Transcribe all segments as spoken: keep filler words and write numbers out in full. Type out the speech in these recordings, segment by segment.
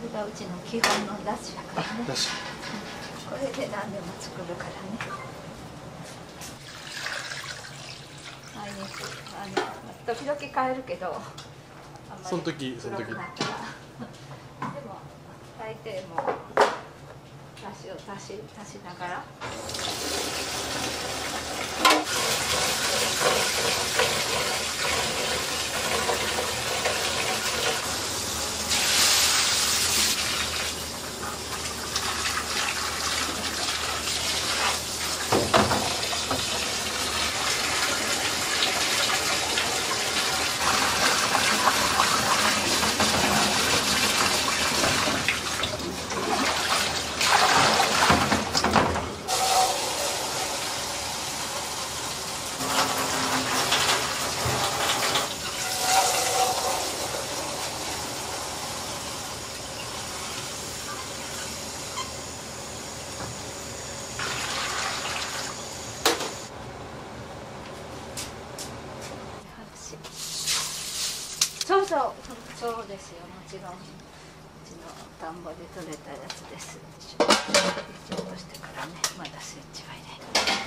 れがうちの基本のだしだからね。 だし。 これで何でも作るからね。毎日あの時々変えるけど、あんまりその時その時。 黒くなったらでも大抵もうだしを足し足しながら。そうそう、そうですよ、もちろん。うちの田んぼで採れたやつです。ちょっとしてからね、まだスイッチは入れ。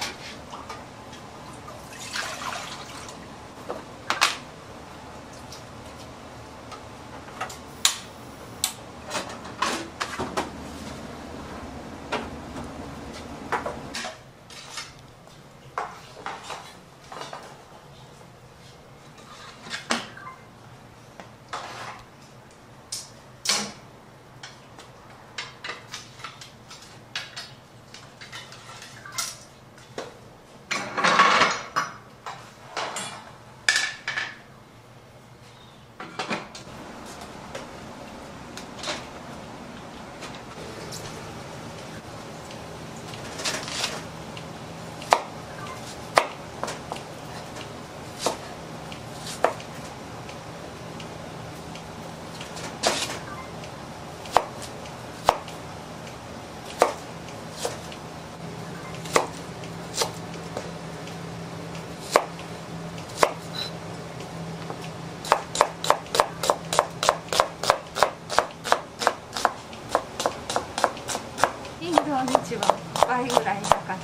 日は倍ぐらいなかったらちょっ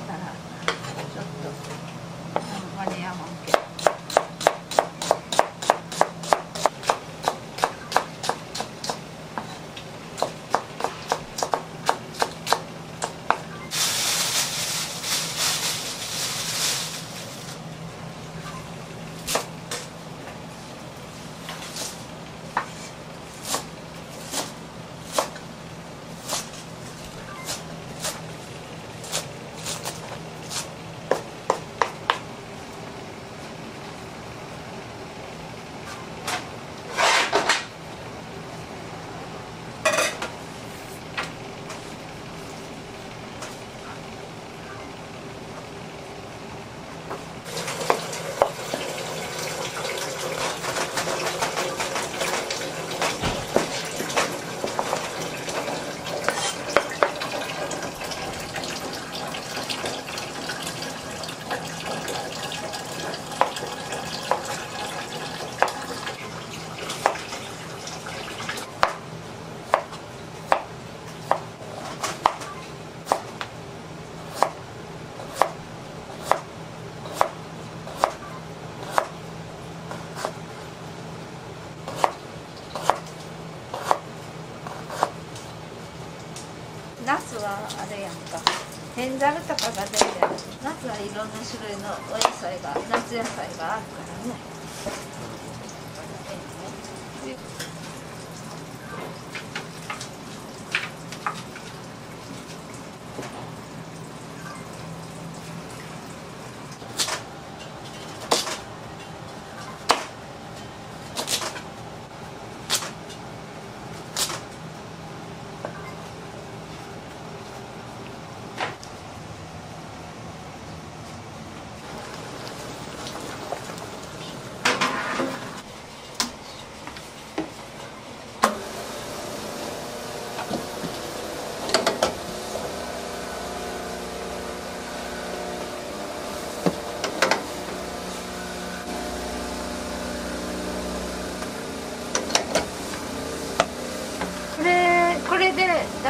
と間に合わんけど。ナスはあれやんか、ヘンザルとかが出て、ナスはいろんな種類のお野菜が、夏野菜があるからね。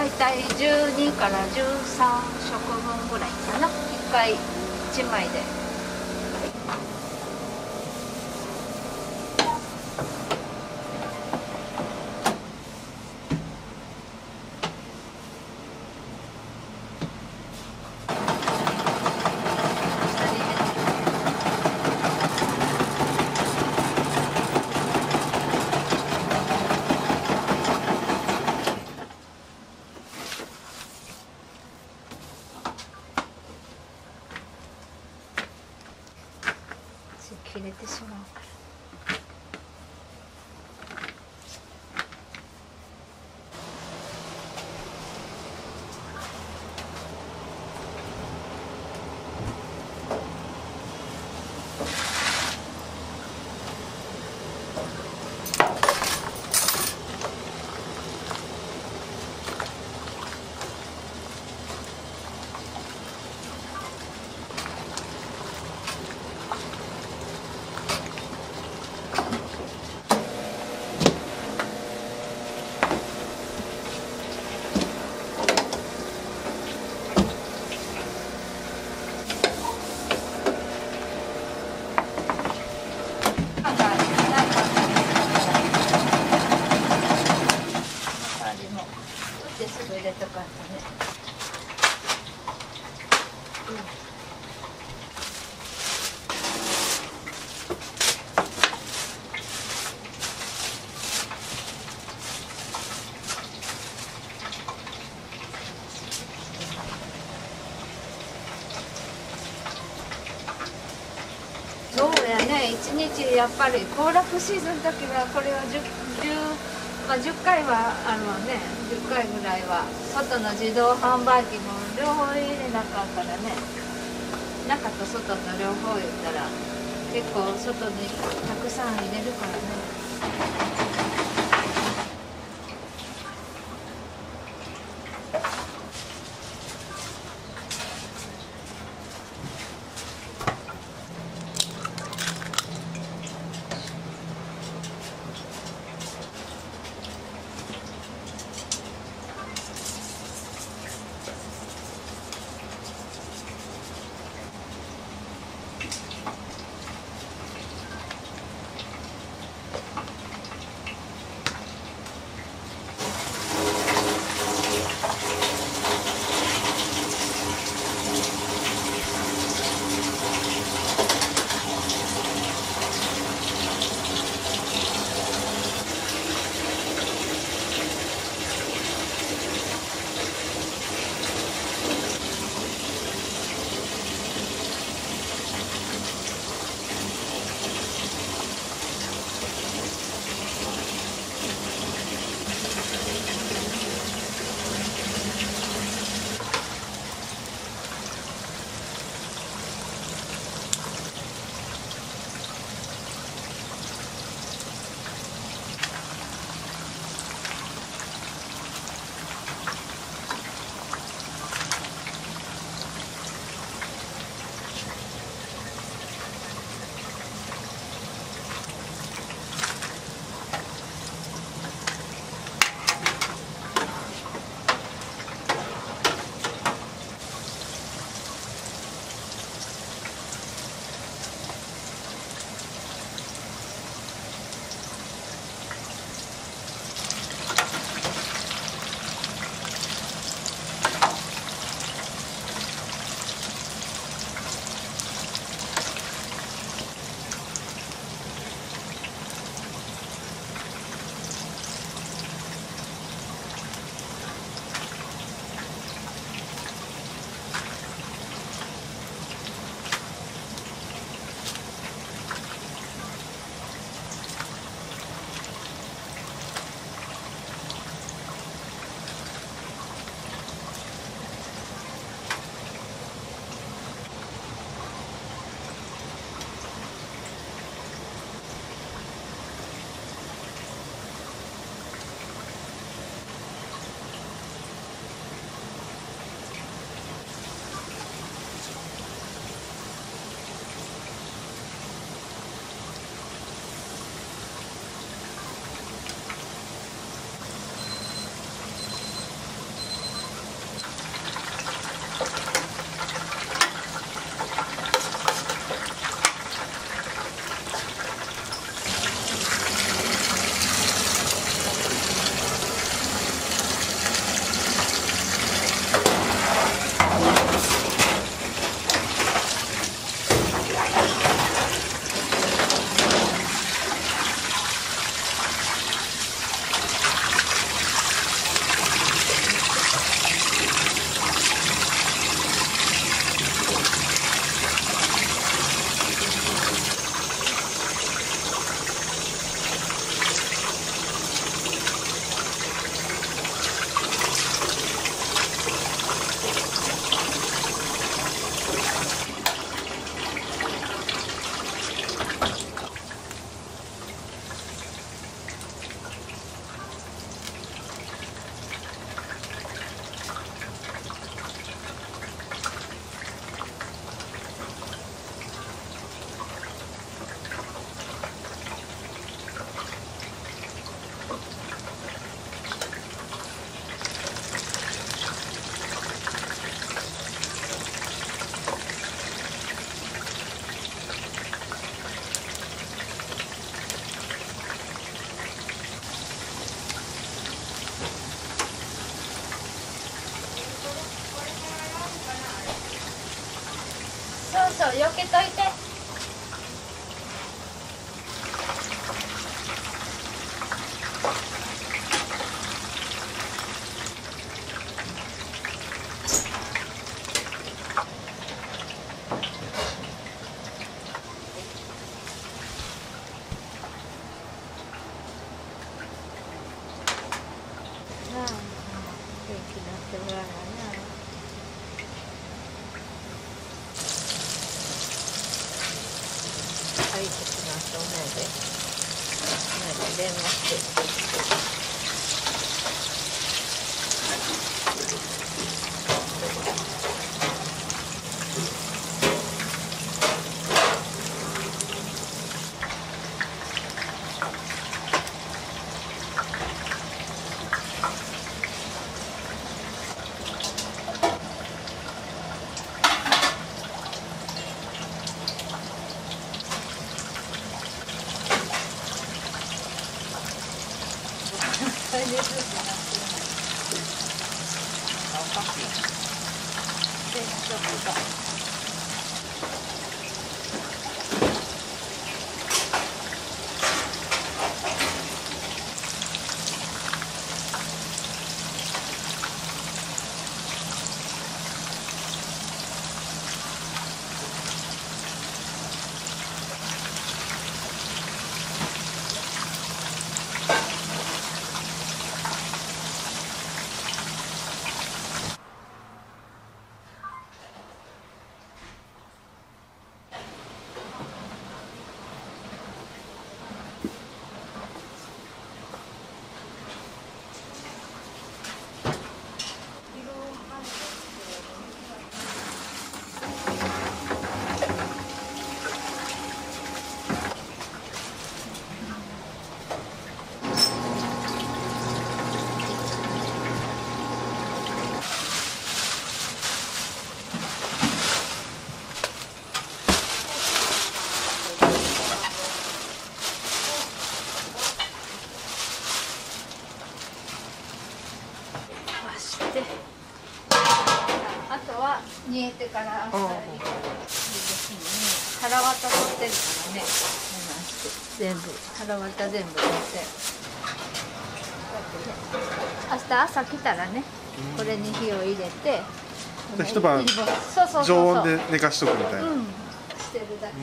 いたいじゅうにからじゅうさんしょくぶんぐらいかな、いっかいいちまいで。切れてしまうから。入れとかんとね。そうやね、一日やっぱり行楽シーズンの時はこれは 10, 10まあ、じゅっかいはあるわね。じゅっかいぐらいは外の自動販売機も両方入れなかったらね、中と外と両方言ったら結構外にたくさん入れるからね。 そう避けといて。電話してそれでずっとなってるの。おかしい。で、ちょっと。あとは煮えてから朝いいですね。腹わた取ってるからね。全部腹わた全部取って。明日朝来たらね、これに火を入れて、 一晩常温で寝かしとくみたいな。うん、 してるだけ。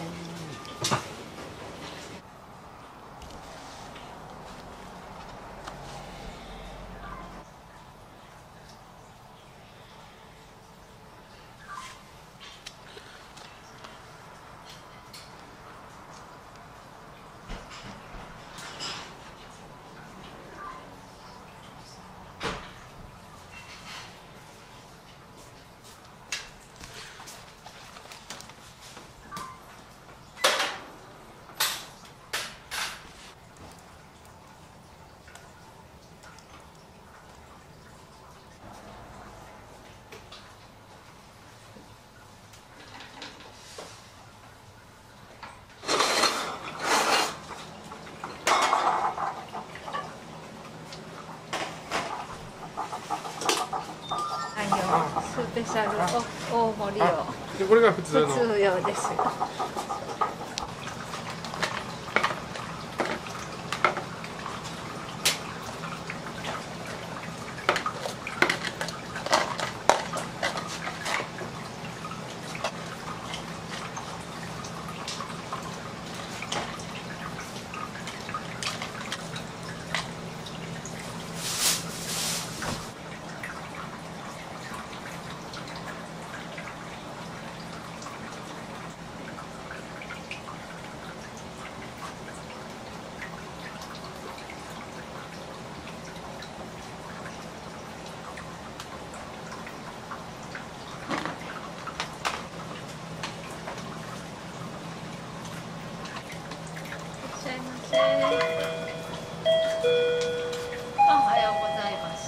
スペシャル大盛りを。 これが普通の。 普通用です。おはようございます。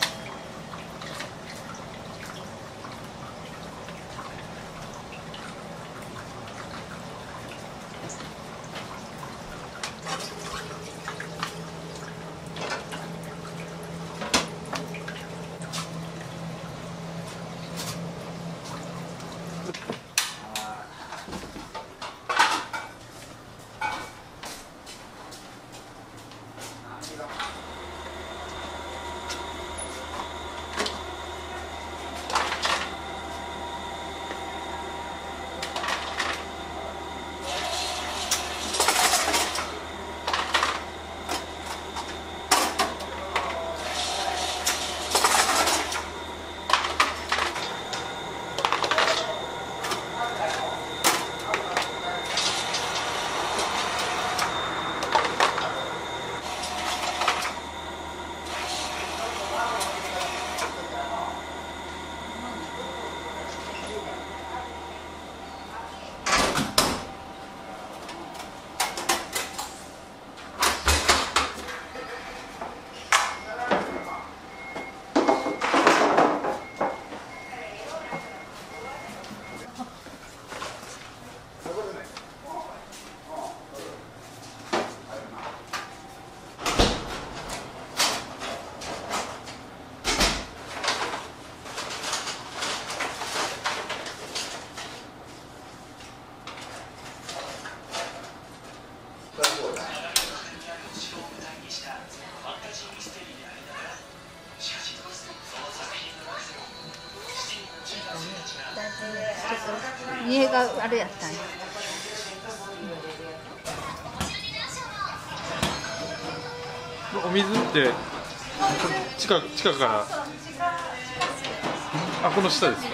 家があれやったんや。 お水って地下地下からあこの下ですか。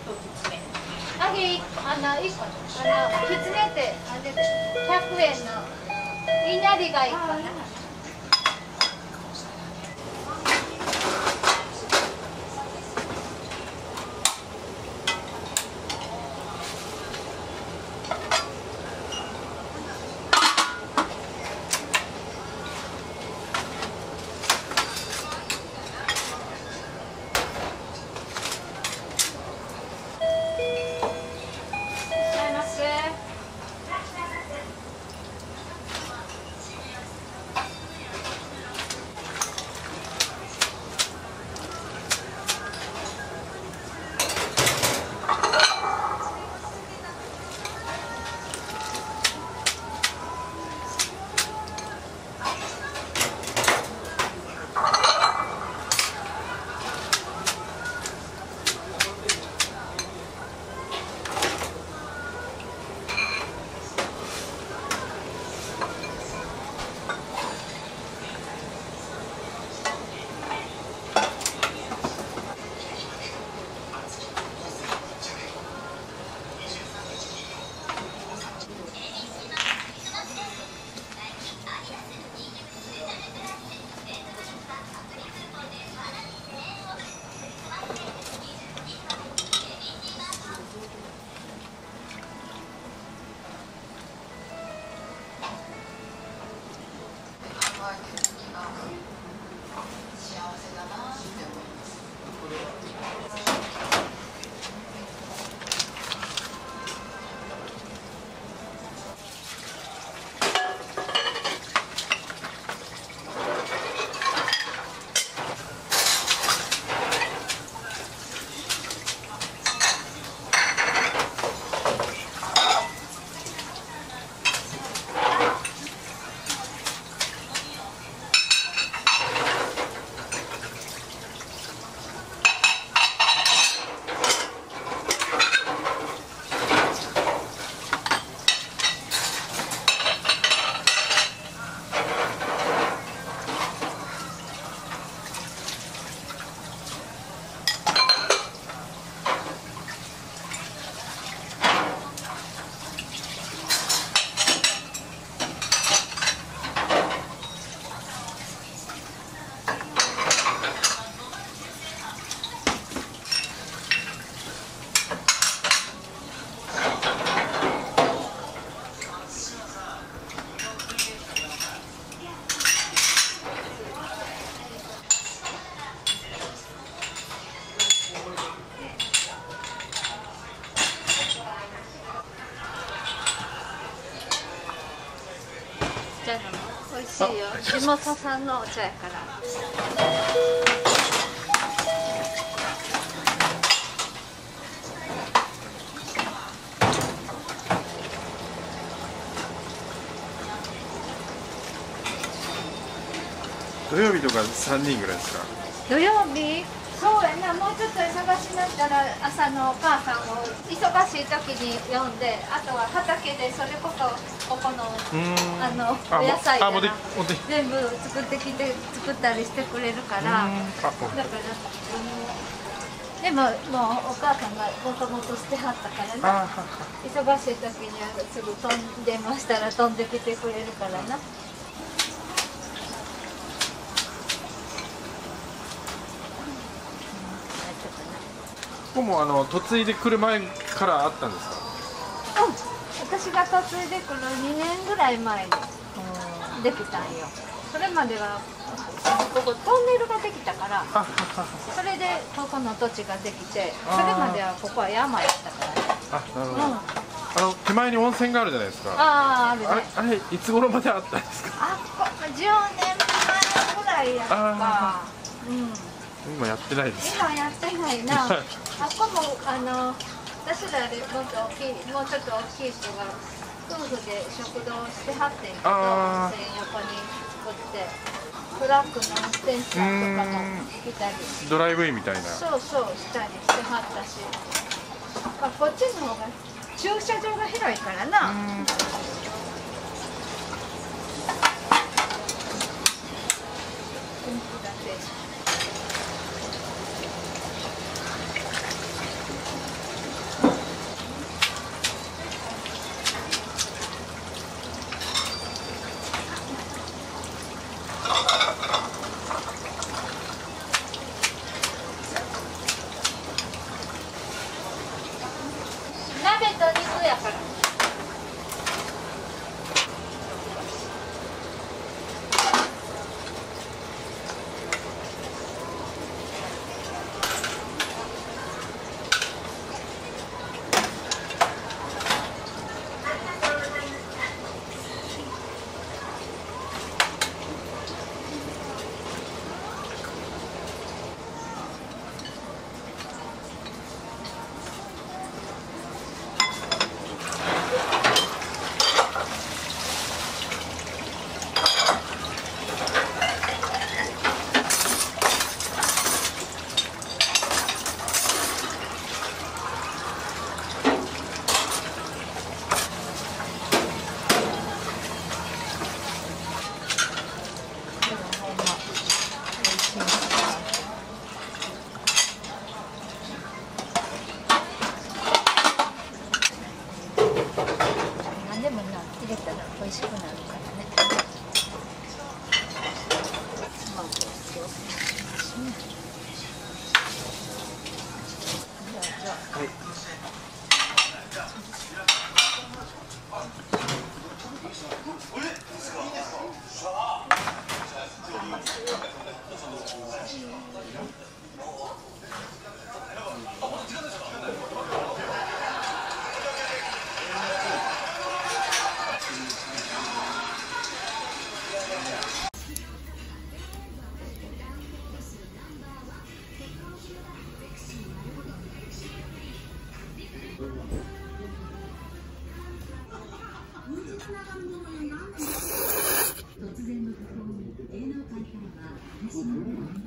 揚げあのいあのきつねってあれひゃくえんのいなりがいいかな。茶飲む。美味しいよ。地元産のお茶やから。 土曜日とかさんにんぐらいですか？ 土曜日？そうやな、もうちょっと忙しになったら朝のお母さんを忙しい時に呼んで、あとは畑でそれこそここのあのお野菜やな全部作ってきて作ったりしてくれるから、だから、うん、でももうお母さんがもともとしてはったからな、忙しい時にはすぐ飛んでましたら飛んできてくれるからな。 ここもあの嫁いでくる前からあったんですか？ うん、私が嫁いでくるにねんぐらい前にできたんよ。それまではここトンネルができたから、それでここの土地ができて、それまではここは山やったからね。 あ、なるほど。うん、あの手前に温泉があるじゃないですか。 ああ、あるね。 あれ、あれいつ頃まであったんですか？ あ、こじゅうねんまえぐらいやったか。うん。 今やってないです。 今やってないな。あこもあの私らでもっと大きい、もうちょっと大きい人が夫婦で食堂してはってんけど、温泉横に作ってトラックの運転手さんとかも来たり、 ドライブインみたいな。そうそうしたりしてはったし、まあこっちの方が駐車場が広いからな。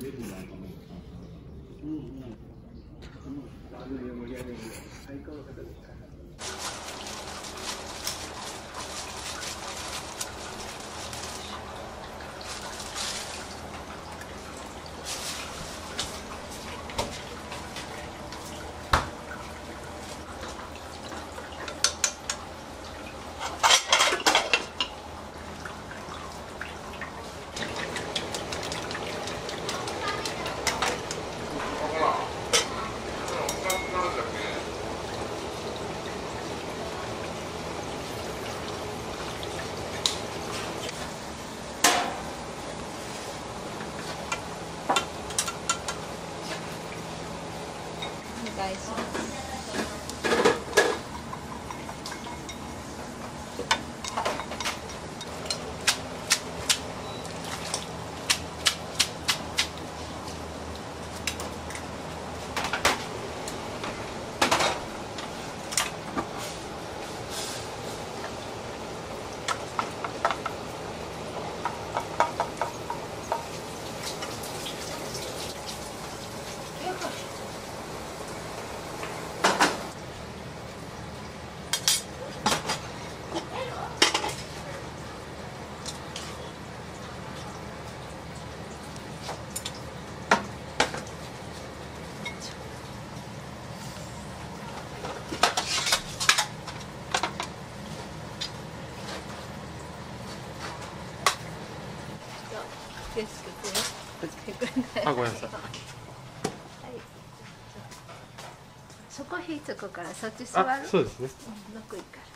お願いします。気をつけてね。 あ、ごめんなさい。 はい。そこ火つくからそっち座る。 あ、そうですね。 うん、どこいいから。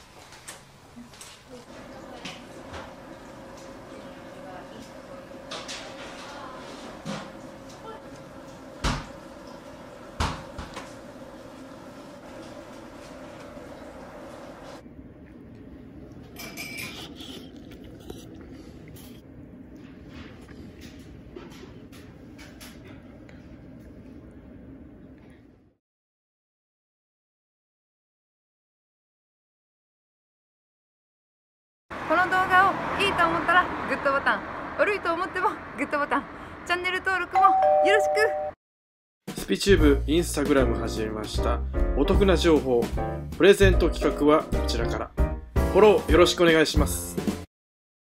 この動画をいいと思ったらグッドボタン、悪いと思ってもグッドボタン、チャンネル登録もよろしく。 スピチューブインスタグラム始めました。お得な情報、プレゼント企画はこちらから。フォローよろしくお願いします。